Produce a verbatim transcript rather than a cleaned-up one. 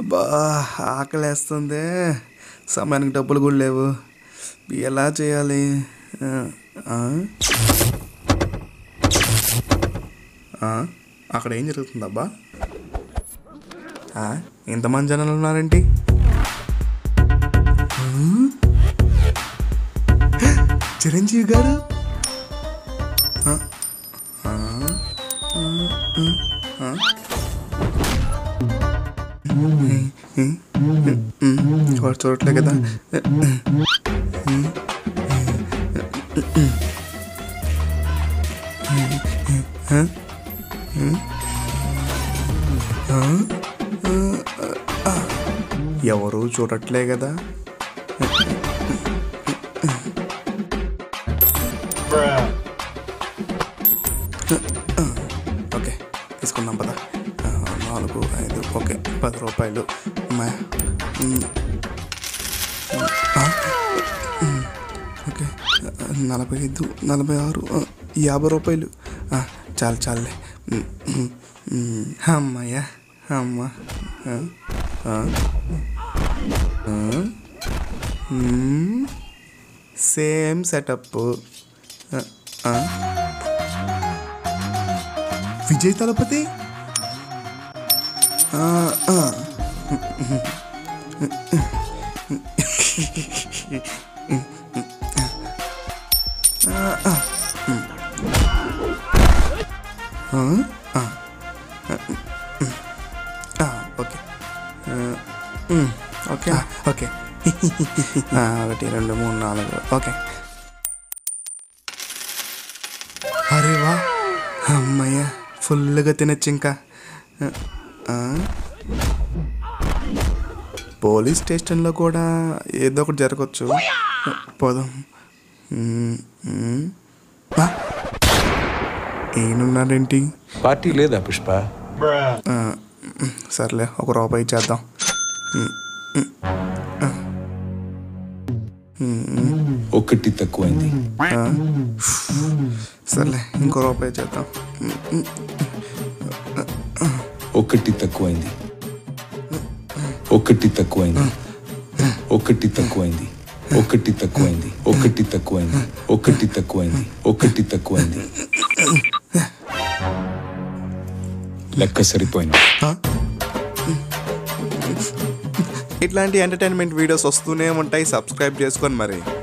బా ఆకలేస్తుంది, సమయానికి డబ్బులు కూడా లేవు, ఎలా చేయాలి? అక్కడ ఏం జరుగుతుందబ్బా? ఇంతమంది జనాలు ఉన్నారేంటి? చిరంజీవి గారు వాడు చూడట్లే కదా. ఎవరు చూడట్లే కదా. ఓకే తీసుకుందాం పద. నాలుగు ఐదు ఓకే పది రూపాయలు. ఓకే నలభై ఐదు నలభై ఆరు యాభై రూపాయలు చాలు చాలులే. అమ్మయ్యా అమ్మ. Same setup. Vijay Thalapathy okay okay ఒకటి రెండు మూడు నాలుగు ఓకే. అరే వా అమ్మయ్య ఫుల్గా తినచ్చు. ఇంకా పోలీస్ స్టేషన్లో కూడా ఏదో ఒకటి జరగచ్చు. పోదాం. ఏనున్నారేంటి? పార్టీ లేదా పుష్ప? సర్లే ఒక రూపాయి చేద్దాం. ఒకటి తక్కువైంది. సర్లే ఇంకో రూపాయి చేద్దాం. ఒకటి తక్కువైంది. ఒకటి తక్కువైంది. ఒకటి తక్కువైంది. ఒకటి తక్కువైంది. ఒకటి తక్కువైంది. ఒకటి తక్కువైంది. ఒకటి తక్కువైంది. లెక్క సరిపోయింది. ఇట్లాంటి ఎంటర్టైన్మెంట్ వీడియోస్ వస్తూనే ఉంటాయి. సబ్స్క్రైబ్ చేసుకొని మరి.